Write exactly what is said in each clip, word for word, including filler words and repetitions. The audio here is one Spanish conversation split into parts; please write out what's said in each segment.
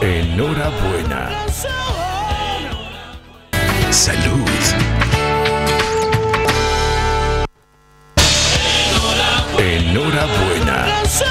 Enhorabuena. Salud. Enhorabuena.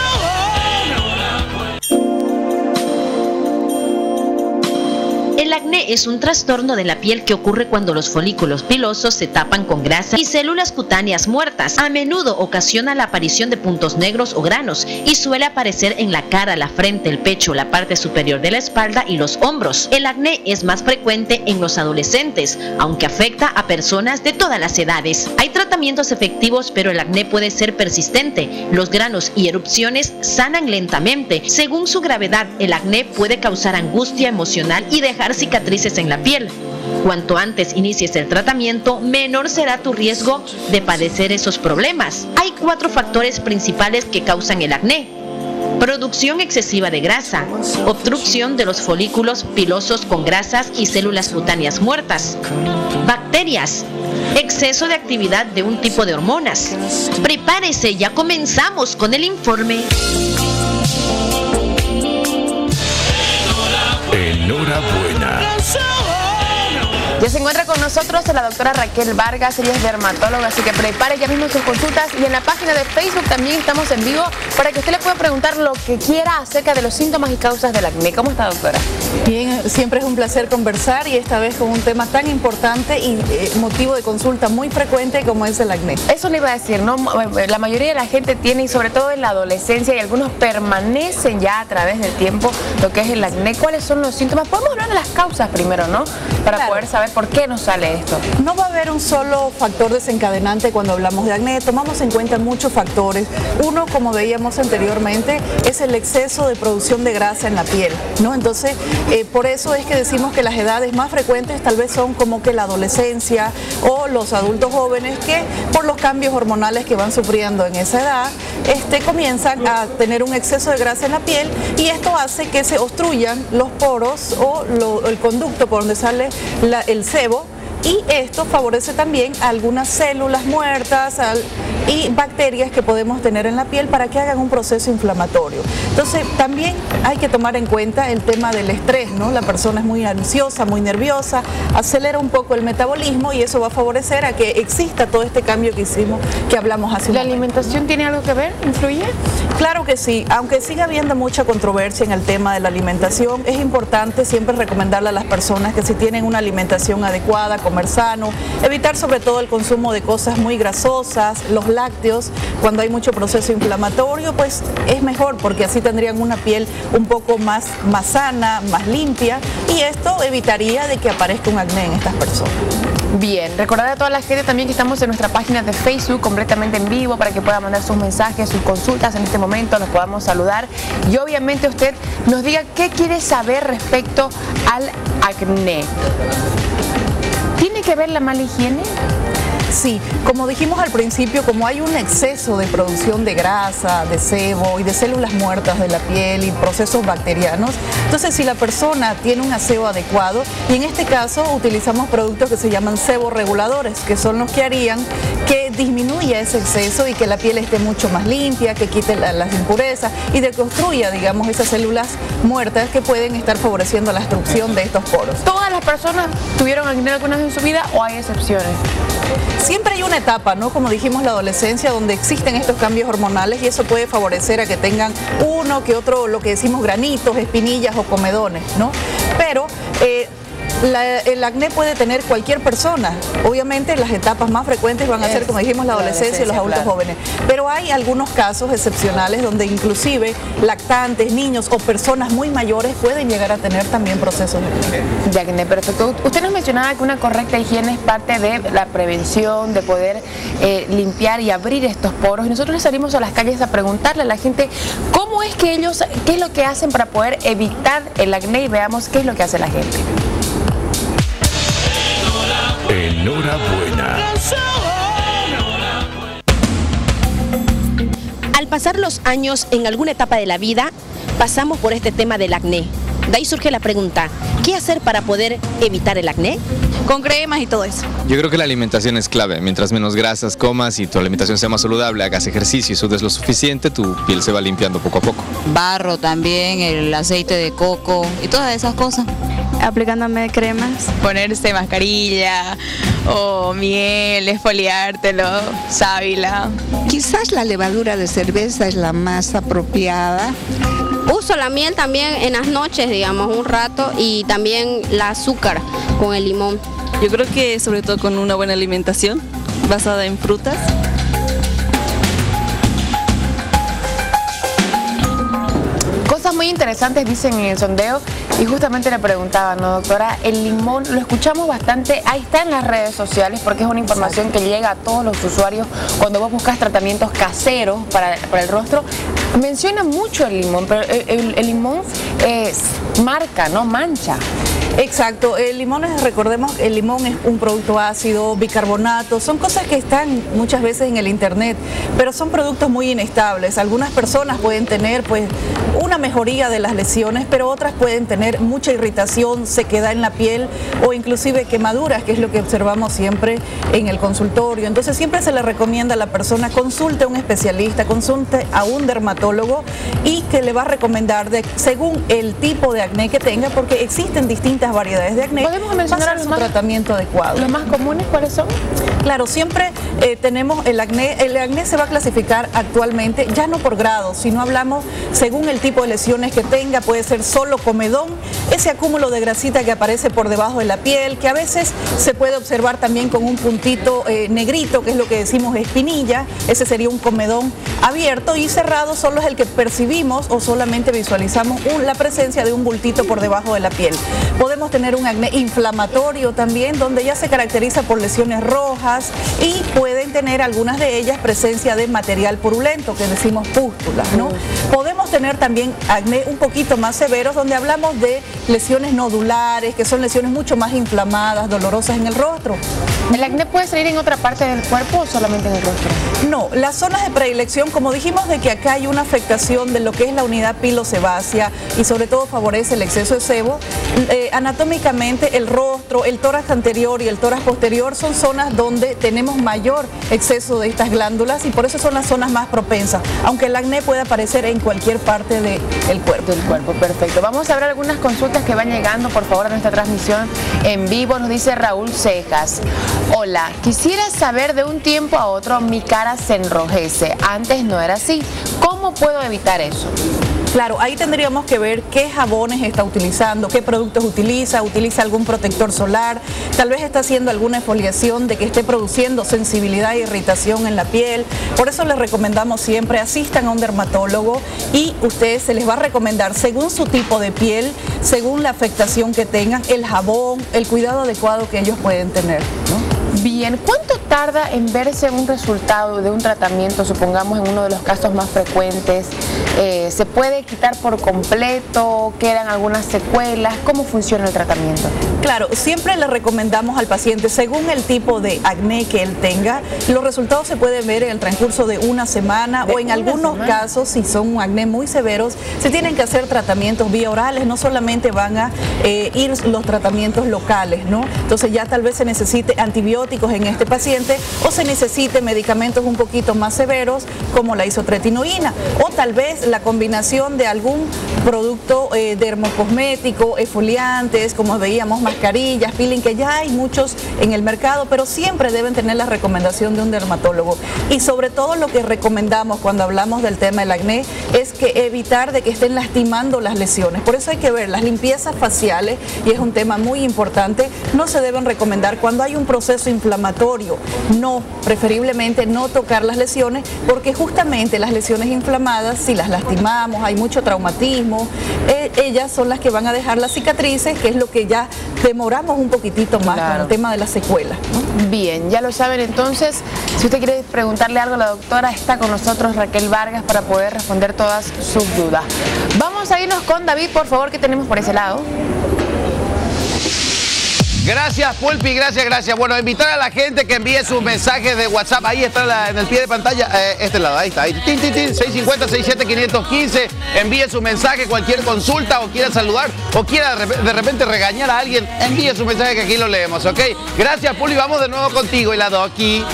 El acné es un trastorno de la piel que ocurre cuando los folículos pilosos se tapan con grasa y células cutáneas muertas. A menudo ocasiona la aparición de puntos negros o granos y suele aparecer en la cara, la frente, el pecho, la parte superior de la espalda y los hombros. El acné es más frecuente en los adolescentes, aunque afecta a personas de todas las edades. Hay tratamientos efectivos, pero el acné puede ser persistente. Los granos y erupciones sanan lentamente. Según su gravedad, el acné puede causar angustia emocional y dejar cicatrices en la piel. Cuanto antes inicies el tratamiento, menor será tu riesgo de padecer esos problemas. Hay cuatro factores principales que causan el acné: producción excesiva de grasa, obstrucción de los folículos pilosos con grasas y células cutáneas muertas, bacterias, exceso de actividad de un tipo de hormonas. Prepárese, ya comenzamos con el informe. Enhorabuena. Ya se encuentra con nosotros la doctora Raquel Vargas, ella es dermatóloga, así que prepare ya mismo sus consultas, y en la página de Facebook también estamos en vivo para que usted le pueda preguntar lo que quiera acerca de los síntomas y causas del acné. ¿Cómo está, doctora? Bien, siempre es un placer conversar, y esta vez con un tema tan importante y eh, motivo de consulta muy frecuente como es el acné. Eso le iba a decir, ¿no? La mayoría de la gente tiene, y sobre todo en la adolescencia, y algunos permanecen ya a través del tiempo, lo que es el acné. ¿Cuáles son los síntomas? Podemos hablar de las causas primero, ¿no? Para claro. poder saber por qué nos sale esto. No va a haber un solo factor desencadenante cuando hablamos de acné. Tomamos en cuenta muchos factores. Uno, como veíamos anteriormente, es el exceso de producción de grasa en la piel, ¿no? Entonces, eh, por eso es que decimos que las edades más frecuentes tal vez son como que la adolescencia o los adultos jóvenes, que por los cambios hormonales que van sufriendo en esa edad, este, comienzan a tener un exceso de grasa en la piel, y esto hace que se obstruyan los poros o lo, el conducto por donde sale la, el sebo, y esto favorece también a algunas células muertas al, y bacterias que podemos tener en la piel para que hagan un proceso inflamatorio. Entonces también hay que tomar en cuenta el tema del estrés, ¿no? La persona es muy ansiosa, muy nerviosa, acelera un poco el metabolismo, y eso va a favorecer a que exista todo este cambio que hicimos, que hablamos hace un ¿La momento. alimentación tiene algo que ver? ¿Influye? Claro que sí, aunque siga habiendo mucha controversia en el tema de la alimentación, es importante siempre recomendarle a las personas que si tienen una alimentación adecuada, comer sano, evitar sobre todo el consumo de cosas muy grasosas, los lácteos. Cuando hay mucho proceso inflamatorio, pues es mejor, porque así tendrían una piel un poco más, más sana, más limpia, y esto evitaría de que aparezca un acné en estas personas. Bien, recordar a toda la gente también que estamos en nuestra página de Facebook completamente en vivo para que pueda mandar sus mensajes, sus consultas en este momento, nos podamos saludar, y obviamente usted nos diga qué quiere saber respecto al acné. ¿Tiene que ver la mala higiene? Sí, como dijimos al principio, como hay un exceso de producción de grasa, de sebo y de células muertas de la piel y procesos bacterianos, entonces si la persona tiene un aseo adecuado, y en este caso utilizamos productos que se llaman seborreguladores, que son los que harían que disminuya ese exceso y que la piel esté mucho más limpia, que quite la, las impurezas y de construya, digamos, esas células muertas que pueden estar favoreciendo la obstrucción de estos poros. ¿Todas las personas tuvieron acné alguna vez en su vida o hay excepciones? Siempre hay una etapa, ¿no? Como dijimos, la adolescencia, donde existen estos cambios hormonales, y eso puede favorecer a que tengan uno que otro, lo que decimos, granitos, espinillas o comedones, ¿no? Pero eh, La, el acné puede tener cualquier persona. Obviamente las etapas más frecuentes van a ser, como dijimos, la adolescencia y los adultos claro. jóvenes. Pero hay algunos casos excepcionales donde inclusive lactantes, niños o personas muy mayores pueden llegar a tener también procesos de acné. De acné, perfecto. Usted nos mencionaba que una correcta higiene es parte de la prevención, de poder eh, limpiar y abrir estos poros. Y nosotros salimos a las calles a preguntarle a la gente cómo es que ellos, qué es lo que hacen para poder evitar el acné, y veamos qué es lo que hace la gente. Enhorabuena. Al pasar los años, en alguna etapa de la vida, pasamos por este tema del acné. De ahí surge la pregunta, ¿qué hacer para poder evitar el acné? Con cremas y todo eso. Yo creo que la alimentación es clave. Mientras menos grasas comas y tu alimentación sea más saludable, hagas ejercicio y sudes lo suficiente, tu piel se va limpiando poco a poco. Barro también, el aceite de coco y todas esas cosas. Aplicándome cremas. Ponerse mascarilla o miel, esfoliártelo, sábila. Quizás la levadura de cerveza es la más apropiada. Uso la miel también en las noches, digamos, un rato, y también el azúcar con el limón. Yo creo que sobre todo con una buena alimentación basada en frutas. Cosas muy interesantes dicen en el sondeo y justamente le preguntaba, ¿no, doctora? El limón lo escuchamos bastante, ahí está en las redes sociales porque es una información que llega a todos los usuarios cuando vos buscas tratamientos caseros para, para el rostro. Menciona mucho el limón, pero el, el, el limón es marca, no mancha. Exacto, el limón es, recordemos, el limón es un producto ácido, bicarbonato, son cosas que están muchas veces en el internet, pero son productos muy inestables. Algunas personas pueden tener pues una mejoría de las lesiones, pero otras pueden tener mucha irritación, sequedad en la piel o inclusive quemaduras, que es lo que observamos siempre en el consultorio. Entonces siempre se le recomienda a la persona consulte a un especialista, consulte a un dermatólogo y que le va a recomendar de, según el tipo de acné que tenga, porque existen distintas variedades de acné. ¿Podemos mencionar su más, tratamiento adecuado? ¿Los más comunes cuáles son? Claro, siempre eh, tenemos el acné. El acné se va a clasificar actualmente ya no por grado, sino hablamos según el tipo de lesiones que tenga. Puede ser solo comedón, ese acúmulo de grasita que aparece por debajo de la piel, que a veces se puede observar también con un puntito eh, negrito, que es lo que decimos espinilla. Ese sería un comedón abierto, y cerrado solo es el que percibimos o solamente visualizamos un, la presencia de un bultito por debajo de la piel. Podemos tener un acné inflamatorio también, donde ya se caracteriza por lesiones rojas y pueden tener algunas de ellas presencia de material purulento, que decimos pústulas, ¿no? Podemos tener también acné un poquito más severos, donde hablamos de lesiones nodulares, que son lesiones mucho más inflamadas, dolorosas en el rostro. ¿El acné puede salir en otra parte del cuerpo o solamente en el rostro? No, las zonas de predilección, como dijimos, de que acá hay una afectación de lo que es la unidad pilosebácea y sobre todo favorece el exceso de sebo. Eh, anatómicamente el rostro, el tórax anterior y el tórax posterior son zonas donde tenemos mayor exceso de estas glándulas y por eso son las zonas más propensas, aunque el acné puede aparecer en cualquier parte del cuerpo. Del cuerpo, perfecto. Vamos a ver algunas consultas que van llegando, por favor, a nuestra transmisión en vivo. Nos dice Raúl Cejas. Hola, quisiera saber, de un tiempo a otro mi cara se enrojece, antes no era así. ¿Cómo puedo evitar eso? Claro, ahí tendríamos que ver qué jabones está utilizando, qué productos utiliza, utiliza algún protector solar, tal vez está haciendo alguna exfoliación de que esté produciendo sensibilidad e irritación en la piel. Por eso les recomendamos siempre asistan a un dermatólogo y ustedes se les va a recomendar según su tipo de piel, según la afectación que tengan, el jabón, el cuidado adecuado que ellos pueden tener, ¿no? Bien, ¿cuánto tarda en verse un resultado de un tratamiento, supongamos en uno de los casos más frecuentes? Eh, ¿Se puede quitar por completo? ¿Quedan algunas secuelas? ¿Cómo funciona el tratamiento? Claro, siempre le recomendamos al paciente, según el tipo de acné que él tenga, los resultados se pueden ver en el transcurso de una semana de o en una algunos semana. casos, si son acné muy severos, se tienen que hacer tratamientos vía orales, no solamente van a eh, ir los tratamientos locales, ¿no? Entonces ya tal vez se necesite antibióticos en este paciente o se necesite medicamentos un poquito más severos como la isotretinoína o tal vez la combinación de algún producto eh, dermocosmético, exfoliantes, como veíamos, mascarillas, peeling, que ya hay muchos en el mercado, pero siempre deben tener la recomendación de un dermatólogo. Y sobre todo lo que recomendamos cuando hablamos del tema del acné es que evitar de que estén lastimando las lesiones. Por eso hay que ver las limpiezas faciales, y es un tema muy importante, no se deben recomendar cuando hay un proceso inflamatorio, no, preferiblemente no tocar las lesiones, porque justamente las lesiones inflamadas, si las lastimamos, hay mucho traumatismo, eh, ellas son las que van a dejar las cicatrices, que es lo que ya demoramos un poquitito más Claro. con el tema de las secuelas, ¿no? Bien, ya lo saben entonces, si usted quiere preguntarle algo a la doctora, está con nosotros Raquel Vargas para poder responder todas sus dudas. Vamos a irnos con David, por favor, que tenemos por ese lado. Gracias, Pulpi, gracias, gracias. Bueno, invitar a la gente que envíe sus mensajes de WhatsApp. Ahí está la, en el pie de pantalla, eh, este lado, ahí está. Ahí, tin, tin, tin, seis cinco cero, seis siete, cinco uno cinco. Envíe su mensaje, cualquier consulta o quiera saludar o quiera de repente regañar a alguien. Envíe su mensaje que aquí lo leemos, ¿ok? Gracias, Pulpi. Vamos de nuevo contigo y la Doki.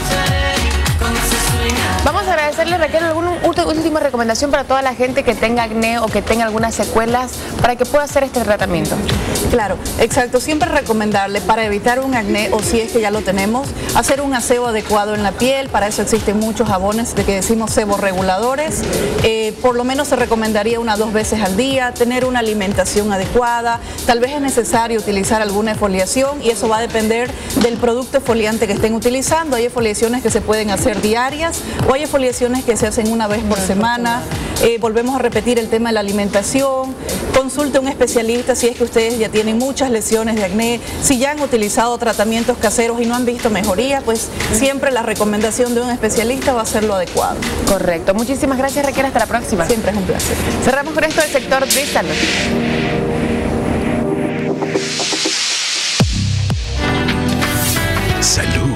Vamos a agradecerle, Raquel, alguna última recomendación para toda la gente que tenga acné o que tenga algunas secuelas para que pueda hacer este tratamiento. Claro, exacto. Siempre recomendarle para evitar un acné, o si es que ya lo tenemos, hacer un aseo adecuado en la piel. Para eso existen muchos jabones de que decimos seborreguladores. Eh, por lo menos se recomendaría una dos veces al día, tener una alimentación adecuada. Tal vez es necesario utilizar alguna exfoliación y eso va a depender del producto exfoliante que estén utilizando. Hay exfoliaciones que se pueden hacer diarias o hay exfoliaciones que se hacen una vez por semana. Eh, volvemos a repetir el tema de la alimentación. Consulte a un especialista si es que ustedes ya tienen muchas lesiones de acné, si ya han utilizado tratamientos caseros y no han visto mejoría, pues siempre la recomendación de un especialista va a ser lo adecuado. Correcto. Muchísimas gracias, Raquel. Hasta la próxima. Siempre es un placer. Cerramos con esto del sector de salud. Salud.